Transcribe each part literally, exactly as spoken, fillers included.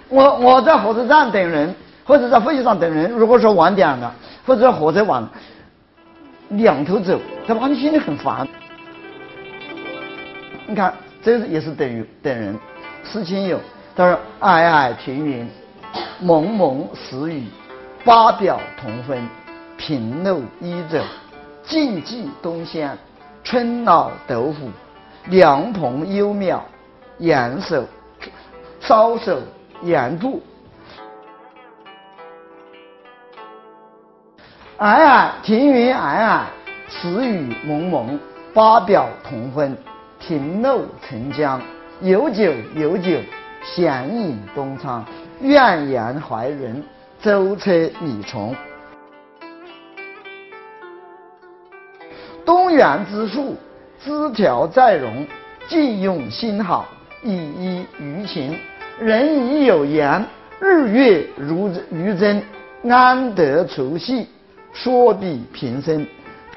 我我在火车站等人，或者在飞机上等人，如果说晚点了，或者火车晚了，两头走，他把你心里很烦。你看，这也是等于等人。诗情有，他说：“皑皑庭云，蒙蒙时雨，八表同分，平路一走，晋冀东乡，春老豆腐，凉棚幽渺，严守稍守严固。”皑皑庭云皑皑，时雨蒙蒙，八表同分，平路澄江，有酒有酒，闲饮东窗，怨言怀人，舟车米虫。东园之树，枝条在荣，既用新好，以一舆情。人已有言，日月如于真，安得除夕，说比平生。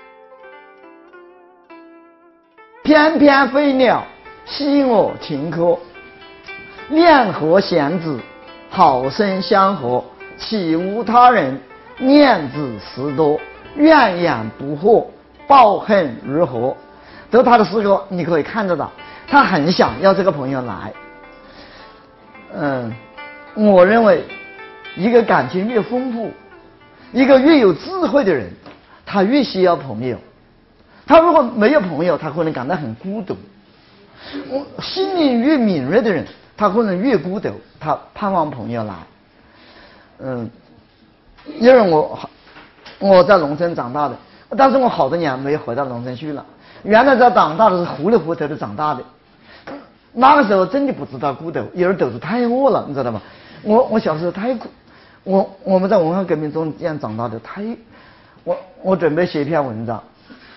翩翩飞鸟，吸我情科。恋和弦子，好生相和，岂无他人？念子时多，怨言不惑，抱恨如何？读他的诗歌，你可以看得到，他很想要这个朋友来。嗯，我认为，一个感情越丰富，一个越有智慧的人，他越需要朋友。他如果没有朋友，他可能感到很孤独。我心灵越敏锐的人，他可能越孤独，他盼望朋友来。嗯，因为我我在农村长大的，但是我好多年没有回到农村去了。原来在长大的是糊里糊涂的长大的，那个时候真的不知道孤独，有人肚子太饿了，你知道吗？我我小时候太苦，我我们在文化革命中间长大的，太我我准备写一篇文章。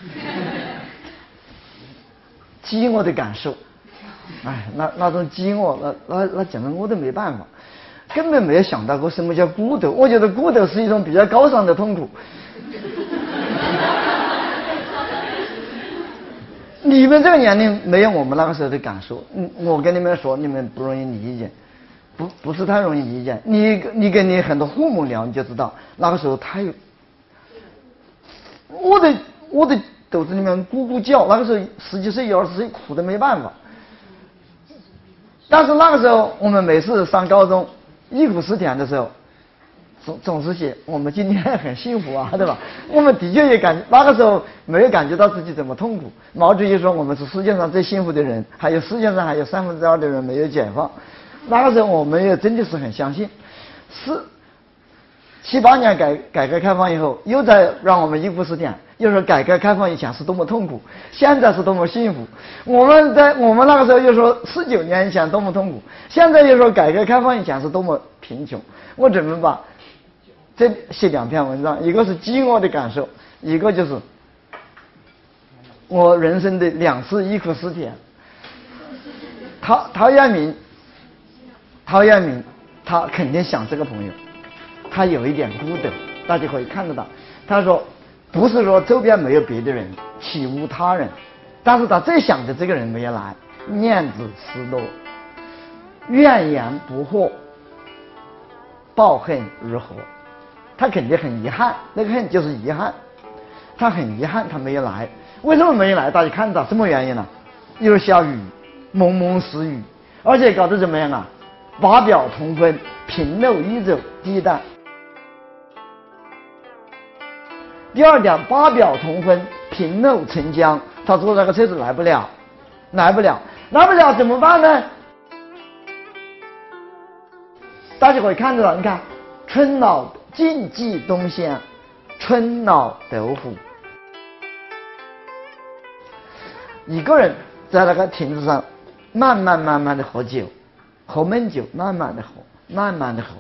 饥饿的感受，哎，那那种饥饿，那那那简直我都没办法，根本没有想到过什么叫孤独。我觉得孤独是一种比较高尚的痛苦。你们这个年龄没有我们那个时候的感受，嗯，我跟你们说，你们不容易理解，不不是太容易理解。你你跟你很多父母聊，你就知道那个时候太，我的我的。肚子里面咕咕叫，那个时候十几岁、二十岁苦的没办法。但是那个时候，我们每次上高中忆苦思甜的时候，总总是写我们今天很幸福啊，对吧？我们的确也感那个时候没有感觉到自己怎么痛苦。毛主席说我们是世界上最幸福的人，还有世界上还有三分之二的人没有解放。那个时候我们也真的是很相信，是。七八年改改革开放以后，又在让我们忆苦思甜，又说改革开放以前是多么痛苦，现在是多么幸福。我们在我们那个时候又说十九年以前多么痛苦，现在又说改革开放以前是多么贫穷。我准备把这写两篇文章，一个是饥饿的感受，一个就是我人生的两次忆苦思甜。陶陶渊明，陶渊明他肯定想这个朋友。他有一点孤独，大家可以看得到。他说，不是说周边没有别的人，岂无他人？但是他最想的这个人没有来，念子时多，怨言不惑，抱恨如何？他肯定很遗憾，那个恨就是遗憾。他很遗憾他没有来，为什么没有来？大家看到什么原因呢？又是下雨，蒙蒙时雨，而且搞得怎么样啊？八表同分，平路一走，第一弹。第二点，八表同分，平路澄江。他坐那个车子来不了，来不了，来不了怎么办呢？大家可以看得到，你看，春老晋冀东乡，春老豆腐。一个人在那个亭子上，慢慢慢慢的喝酒，喝闷酒，慢慢的喝，慢慢的喝。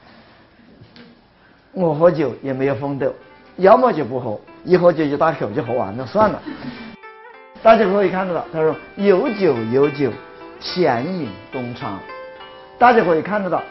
我喝酒也没有风度。要么就不喝，一喝酒就大口就喝完了，算了。大家可以看得到，他说有酒有酒，闲饮东窗。大家可以看得到，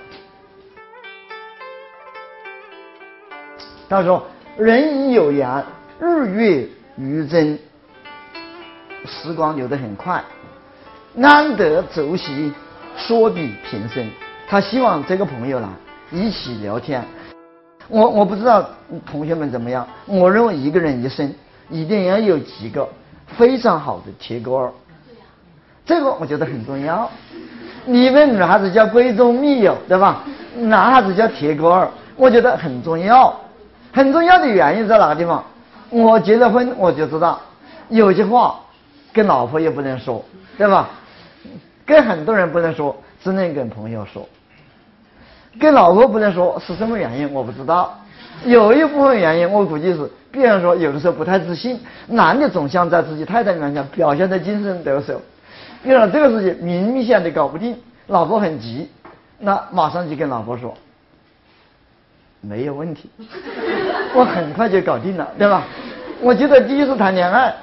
他说人已有言，日月于真。时光流得很快，安得足席，说比平生。 他希望这个朋友来一起聊天。我我不知道同学们怎么样，我认为一个人一生一定要有几个非常好的铁钩儿，这个我觉得很重要。你们女孩子叫闺中密友，对吧？男孩子叫铁钩儿，我觉得很重要。很重要的原因在哪个地方？我结了婚我就知道，有些话跟老婆也不能说，对吧？跟很多人不能说，只能跟朋友说。跟老婆不能说，是什么原因我不知道。有一部分原因我估计是，比方说有的时候不太自信，男的总想在自己太太面前表现得精神抖擞，遇到这个事情明明显的搞不定，老婆很急，那马上就跟老婆说没有问题，我很快就搞定了，对吧？我记得第一次谈恋爱，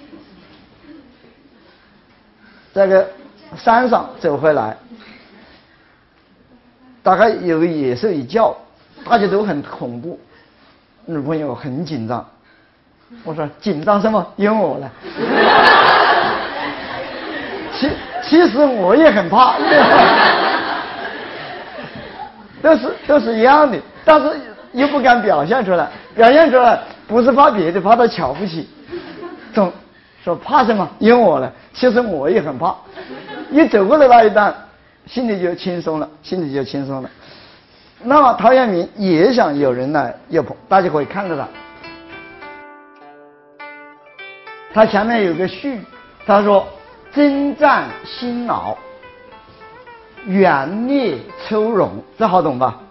在个山上走回来，大概有个野兽一叫，大家都很恐怖，女朋友很紧张。我说紧张什么？由我来。其其实我也很怕，都是都是一样的，但是又不敢表现出来，表现出来不是怕别的，怕他瞧不起。总说怕什么？由我来。其实我也很怕，一走过来那一段，心里就轻松了，心里就轻松了。那么陶渊明也想有人来有朋，大家可以看着他，他前面有个序，他说征战辛劳，远猎抽荣，这好懂吧？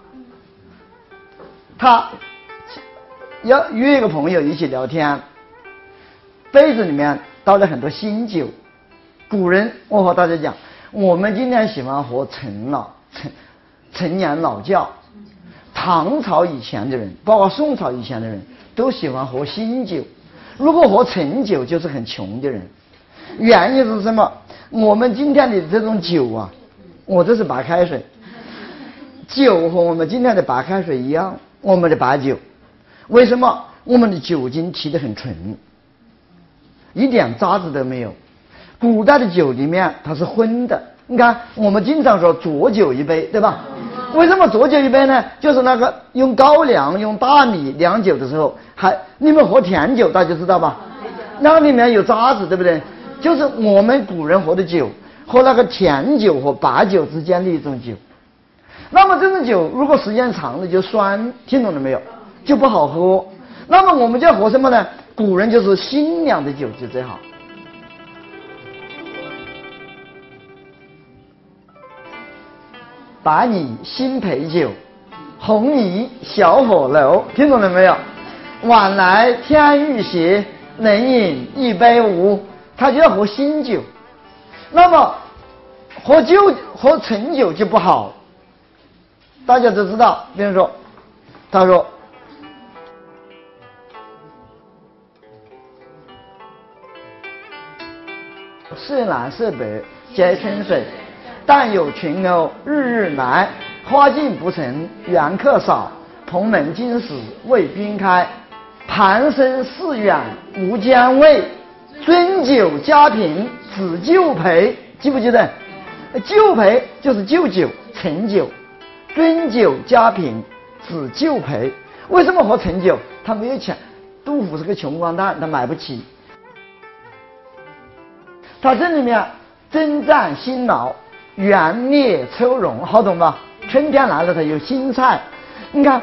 他要约一个朋友一起聊天，杯子里面倒了很多新酒。古人，我和大家讲，我们今天喜欢喝陈老陈陈年老窖，唐朝以前的人，包括宋朝以前的人，都喜欢喝新酒。如果喝陈酒，就是很穷的人。原因是什么？我们今天的这种酒啊，我这是白开水，酒和我们今天的白开水一样，我们的白酒，为什么？我们的酒精提得很纯，一点渣子都没有。古代的酒里面它是荤的，你看我们经常说浊酒一杯，对吧？为什么浊酒一杯呢？就是那个用高粱用大米酿酒的时候，还你们喝甜酒大家知道吧？那个里面有渣子，对不对？就是我们古人喝的酒和那个甜酒和白酒之间的一种酒。那么这种酒如果时间长了就酸，听懂了没有？就不好喝。那么我们就要喝什么呢？古人就是新酿的酒就最好。白米新醅酒，红泥小火楼，听懂了没有？晚来天欲斜，能饮一杯无？他就要喝新酒。那么喝酒喝陈酒就不好，大家都知道。比如说，他说色南色北皆春水，但有群鸥日日来，花径不成缘客少，蓬门今始为宾开。盘生寺远无间味，樽酒家贫只旧醅。记不记得？旧醅就是旧酒陈酒，樽酒家贫只旧醅。为什么喝陈酒？他没有钱，杜甫是个穷光蛋，他买不起。他这里面征战辛劳，远猎抽荣，好懂吧？春天来了，它有新菜。你看，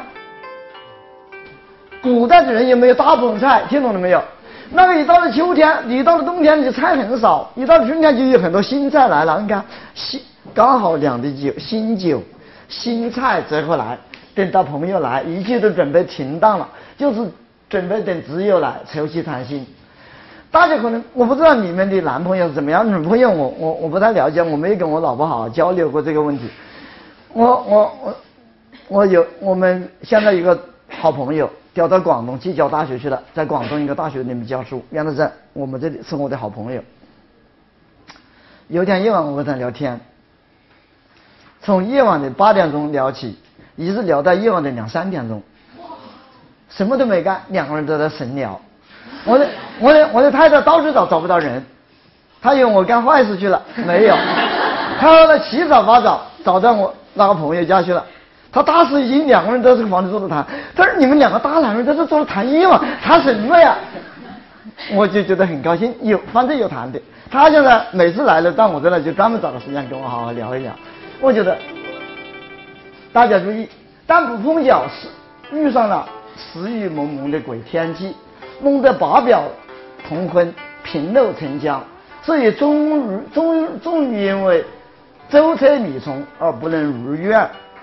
古代的人有没有大棚菜？听懂了没有？那个一到了秋天，一到了冬天，就菜很少；一到了春天，就有很多新菜来了。你看，新刚好酿的酒，新酒、新菜折回来，等到朋友来，一切都准备停当了，就是准备等挚友来，促膝谈心。大家可能我不知道你们的男朋友是怎么样，女朋友我我我不太了解，我没有跟我老婆好好交流过这个问题。我我我我有我们现在一个好朋友调到广东去教大学去了，在广东一个大学里面教书，原来在我们这里是我的好朋友。有一天夜晚我跟他聊天，从夜晚的八点钟聊起，一直聊到夜晚的两三点钟，什么都没干，两个人都在神聊。我的我的我的太太到处找找不到人，她以为我干坏事去了，没有。她后来七早八早找到我那个朋友家去了。他当时已经两个人在这个房子坐着谈，他说你们两个大男人在这坐着谈音乐，谈什么呀？我就觉得很高兴，有反正有谈的。他现在每次来了到我这来就专门找个时间跟我好好聊一聊。我觉得大家注意，但不碰巧是遇上了时雨蒙蒙的鬼天气，弄得八表同婚，平路成江，所以终于终终于因为舟车米虫而不能如愿。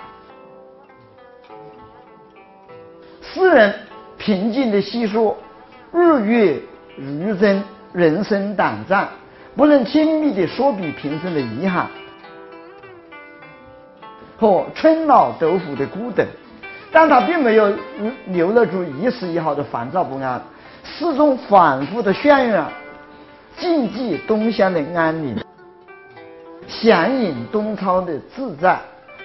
诗人平静地细说日月如针，人生胆战，不能亲密地说比平生的遗憾和春老豆腐的孤等，但他并没有流露出一丝一毫的烦躁不安，诗中反复的渲染静寂东乡的安宁，闲饮东超的自在，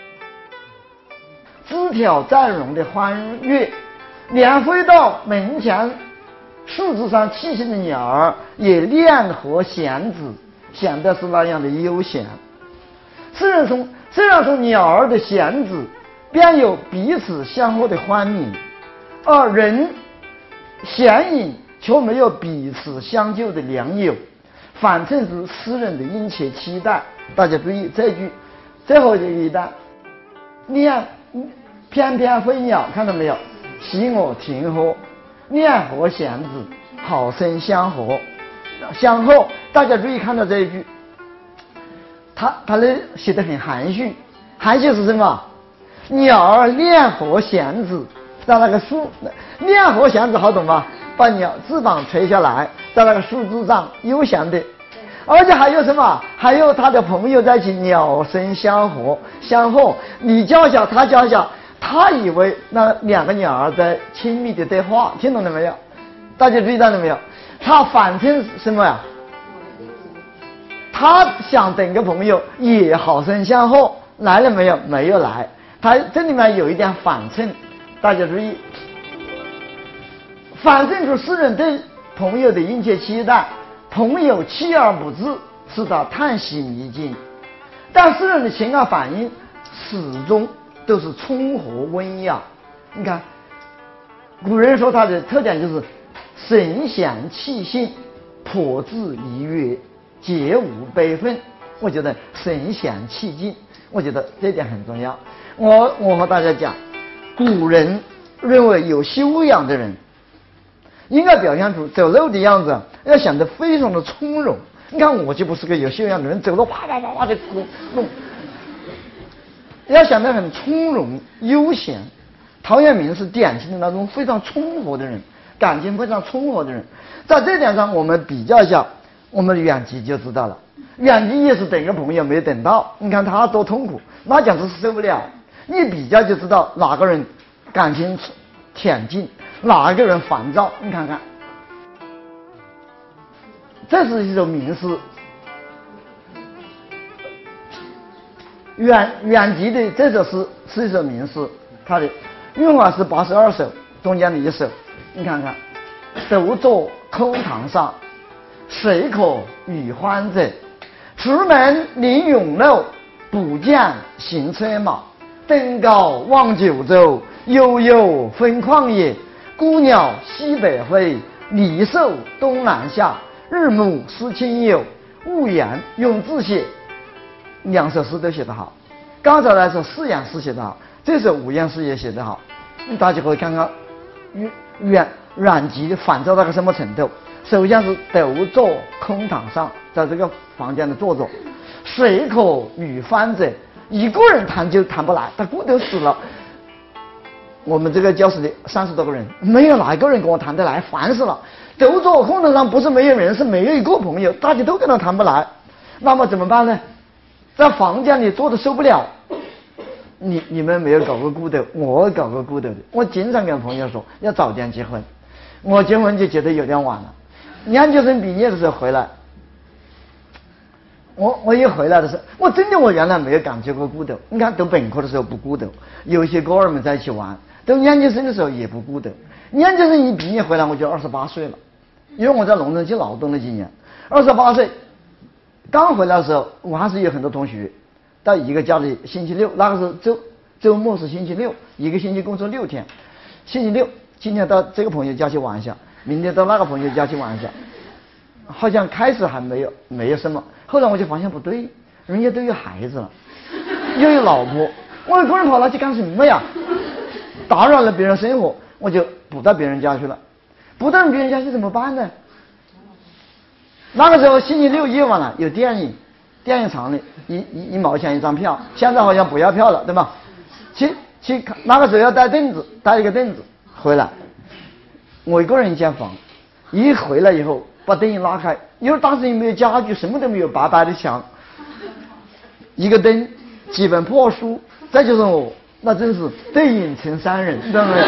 枝条再荣的欢悦，连飞到门前树枝上栖息的鸟儿也恋和弦子，显得是那样的悠闲。诗人从这样从鸟儿的弦子便有彼此相互的欢鸣，而人闲饮却没有彼此相救的良友，反衬出诗人的殷切期待。大家注意这句最后一段，恋翩翩飞鸟，看到没有？喜我庭和，恋和弦子，好生相和。相和，大家注意看到这一句，他他的写得很含蓄，含蓄是什么？鸟儿恋和弦子，在那个树，恋和弦子好懂吗？把鸟翅膀垂下来，在那个树枝上悠闲的，而且还有什么？还有他的朋友在一起，鸟声相和，相和，你叫小，他叫小。他以为那两个鸟儿在亲密的对话，听懂了没有？大家注意到了没有？他反衬什么呀？他想等个朋友也好生相和，来了没有？没有来。他这里面有一点反衬，大家注意，反衬出诗人对朋友的殷切期待。朋友锲而不至，使他叹息迷津，但诗人的情感反应始终都是充和温雅。你看，古人说他的特点就是神闲气性，颇自怡悦，皆无悲愤。我觉得神闲气静，我觉得这点很重要。我我和大家讲，古人认为有修养的人应该表现出走路的样子要显得非常的从容。你看我就不是个有修养的人，走路啪啪啪啪的弄，要显得很从容悠闲。陶渊明是典型的那种非常冲和的人，感情非常冲和的人。在这点上我们比较一下，我们远吉就知道了。远吉也是等个朋友没等到，你看他多痛苦，那简直是受不了。一比较就知道哪个人感情恬静，哪一个人烦躁。你看看，这是一首名诗，远远吉的这首诗是一首名诗，它的韵法是八十二首，中间的一首，你看看，独坐空堂上，谁可与欢者？出门临永路，不见行车马。登高望九州，悠悠分旷野。孤鸟西北飞，离兽东南下。日暮思亲友，勿言永自写。两首诗都写得好。刚才来说四言诗写得好，这首五言诗也写得好。大家可以看看远远吉反照到个什么程度。首先是独坐空堂上，在这个房间的坐着，谁可与欢者？一个人谈就谈不来，他孤独死了。我们这个教室里三十多个人，没有哪一个人跟我谈得来，烦死了。独坐空堂上不是没有人，是没有一个朋友，大家都跟他谈不来。那么怎么办呢？在房间里坐的受不了。你你们没有搞过孤独，我搞过孤独的。我经常跟朋友说要早点结婚，我结婚就觉得有点晚了。研究生毕业的时候回来，我我一回来的时候，我真的我原来没有感觉过孤独。你看，读本科的时候不孤独，有一些哥儿们在一起玩；读研究生的时候也不孤独。研究生一毕业回来，我就二十八岁了，因为我在农村去劳动了几年。二十八岁刚回来的时候，我还是有很多同学， 到一个家里星期六，那个时候周周末是星期六，一个星期工作六天。星期六今天到这个朋友家去玩一下，明天到那个朋友家去玩一下。好像开始还没有没有什么，后来我就发现不对，人家都有孩子了，又有老婆，我一个人跑那去干什么呀？打扰了别人生活，我就不到别人家去了。不到别人家去怎么办呢？那个时候星期六夜晚了，有电影，电影场里一一一毛钱一张票，现在好像不要票了，对吧？去去看，那个时候要带凳子，带一个凳子回来，我一个人一间房，一回来以后。把灯一拉开，因为当时也没有家具，什么都没有，白白的墙，一个灯，几本破书，再就是我，那真是对影成三人，知道没有？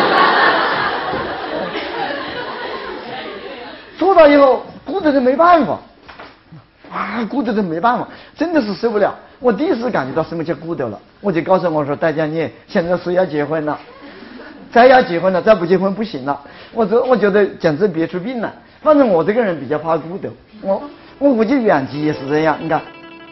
坐到以后，孤独的没办法，啊，孤独的没办法，真的是受不了。我第一次感觉到什么叫孤独了，我就告诉我说：“大家你现在是要结婚了，再要结婚了，再不结婚不行了。”我这我觉得简直憋出病来。反正我这个人比较怕孤独，我我估计远吉也是这样。你看，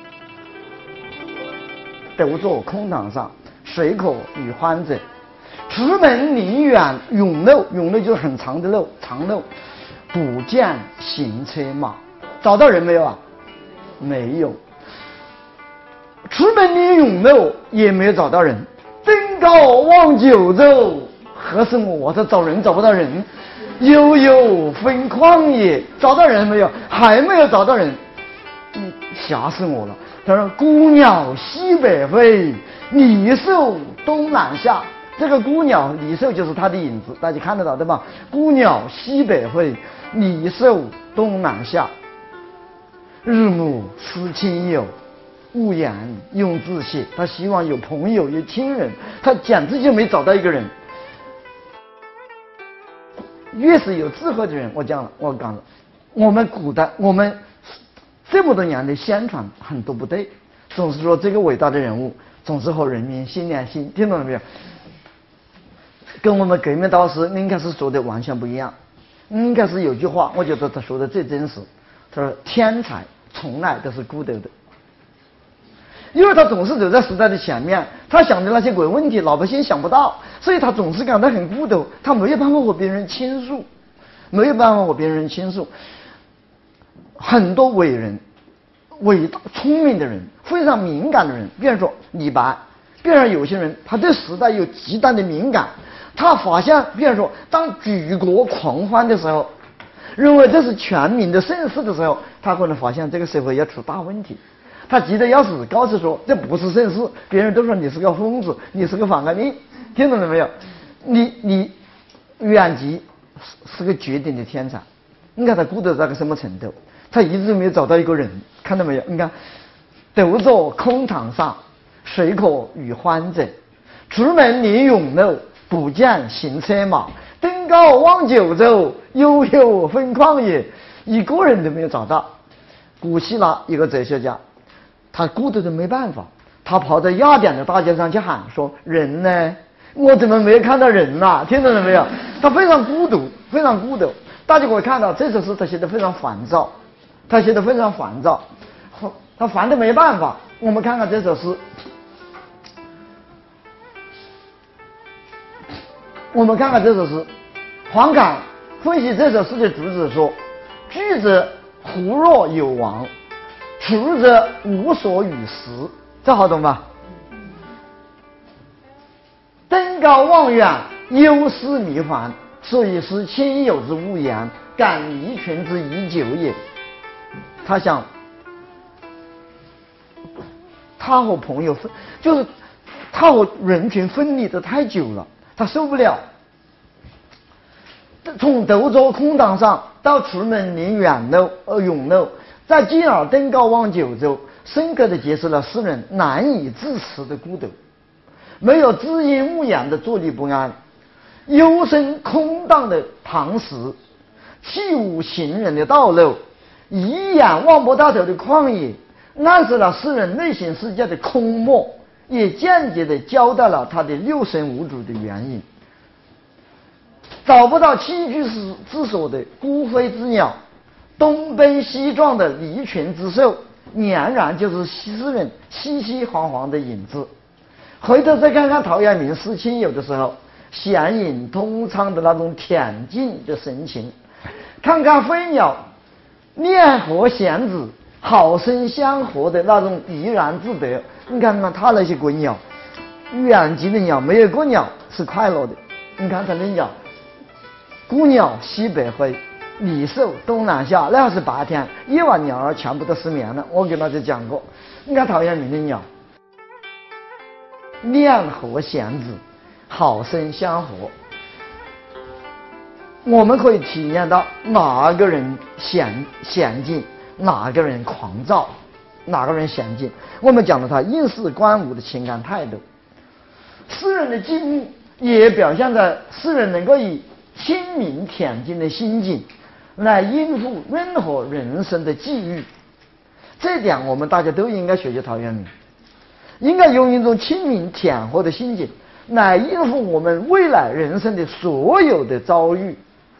独坐空堂上，水可与欢者。出门宁远甬路，甬路就是很长的路，长路。不见行车马，找到人没有啊？没有。出门宁甬路也没有找到人。登高望九州，何是我这找人找不到人？悠悠分旷野，找到人没有？还没有找到人，嗯，吓死我了。他说：“孤鸟西北飞，离兽东南下。”这个孤鸟离兽就是它的影子，大家看得到对吧？孤鸟西北飞，离兽东南下。日暮思亲友，勿言用字写。他希望有朋友有亲人，他简直就没找到一个人。越是有智慧的人，我讲了，我讲了，我们古代我们这么多年的宣传很多不对，总是说这个伟大的人物总是和人民心连心，听懂了没有？跟我们革命导师应该是说的完全不一样。应该是有句话，我觉得他说的最真实，他说天才从来都是孤独的，因为他总是走在时代的前面，他想的那些鬼问题老百姓想不到，所以他总是感到很孤独，他没有办法和别人倾诉，没有办法和别人倾诉。很多伟人、伟大聪明的人、非常敏感的人，比如说李白，比如说有些人他对时代有极大的敏感，他发现比如说当举国狂欢的时候，认为这是全民的盛事的时候，他可能发现这个社会要出大问题，他急得要死，告诉说这不是盛事，别人都说你是个疯子，你是个反革命，听懂了没有？你你远吉是个绝顶的天才，你看他孤独到个什么程度？他一直没有找到一个人，看到没有？你看，独坐空堂上，水可与欢者。出门临甬路，不见行车马。登高望九州，悠悠分旷野。一个人都没有找到。古希腊一个哲学家，他孤独的没办法，他跑到雅典的大街上去喊说：“人呢？我怎么没有看到人呐、啊？”听懂了没有？他非常孤独，非常孤独。大家可以看到，这首诗他写的非常烦躁，他写的非常烦躁，他烦的没办法。我们看看这首诗，我们看看这首诗，黄侃分析这首诗的主旨说：“居者胡若有王，处者无所与时。”这好懂吧？登高望远，忧思迷烦，所以是亲友之勿言，感离群之已久也。他想，他和朋友分，就是他和人群分离的太久了，他受不了。从独坐空堂上到出门临远路呃甬路，再进而登高望九州，深刻地揭示了诗人难以自持的孤独，没有知音勿言的坐立不安，幽深空荡的旁石，弃无行人的道路，一眼望不到头的旷野，暗示了诗人内心世界的空漠，也间接地交代了他的六神无主的原因。找不到栖居之所的孤飞之鸟，东奔西撞的离群之兽， 俨然就是诗人熙熙攘攘的影子。回头再看看陶渊明诗情有的时候闲吟通畅的那种恬静的神情，看看飞鸟念和弦子好生相和的那种怡然自得。你看看他那些归鸟，远近的鸟没有一个鸟是快乐的。你看他的鸟，孤鸟西北飞，离兽东南下，那要是白天夜晚鸟儿全部都失眠了。我给大家讲过，你看陶渊明的鸟，念和弦子好生相和。我们可以体验到哪个人娴娴静，哪个人狂躁，哪个人娴静。我们讲了他应世观物的情感态度。诗人的静物也表现在诗人能够以清明恬静的心境来应付任何人生的际遇。这点我们大家都应该学习陶渊明，应该用一种清明恬和的心境来应付我们未来人生的所有的遭遇。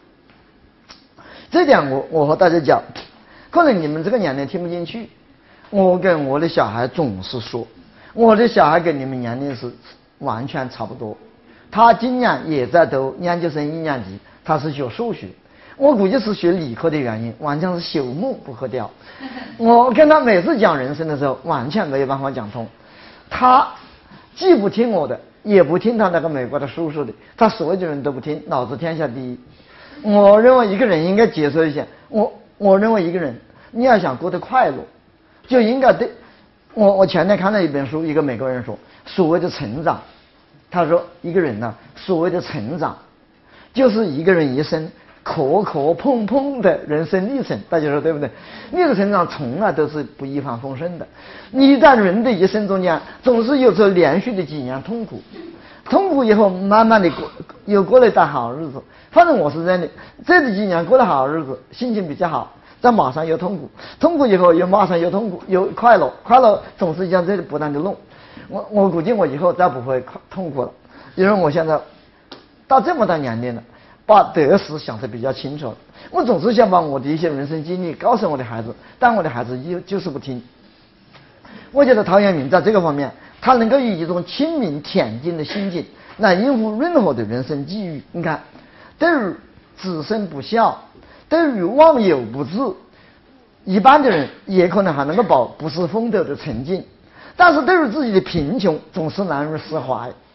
这点我我和大家讲，可能你们这个年龄听不进去。我跟我的小孩总是说，我的小孩跟你们年龄是完全差不多。他今年也在读研究生一年级，他是学数学。我估计是学理科的原因，完全是朽木不可雕。我跟他每次讲人生的时候，完全没有办法讲通。他既不听我的，也不听他那个美国的叔叔的，他所有的人都不听，老子天下第一。我认为一个人应该接受一下，我我认为一个人你要想过得快乐，就应该对。我我前天看了一本书，一个美国人说，所谓的成长，他说一个人呢、啊，所谓的成长，就是一个人一生磕磕碰碰的人生历程。大家说对不对？你的成长从来都是不一帆风顺的，你在人的一生中间，总是有时候连续的几年痛苦。痛苦以后，慢慢的过，又过了一段好日子。反正我是这样的，这几年过了好日子，心情比较好，再马上又痛苦，痛苦以后又马上又痛苦，又快乐，快乐总是将这里不断的弄。我我估计我以后再不会痛苦了，因为我现在到这么大年龄了，把得失想得比较清楚了。我总是想把我的一些人生经历告诉我的孩子，但我的孩子就就是不听。我觉得陶渊明在这个方面，他能够以一种清明恬静的心境来应付任何的人生际遇。你看，对于子孙不孝，对于忘友不治，一般的人也可能还能够保不失风度的沉静，但是对于自己的贫穷总是难以释怀。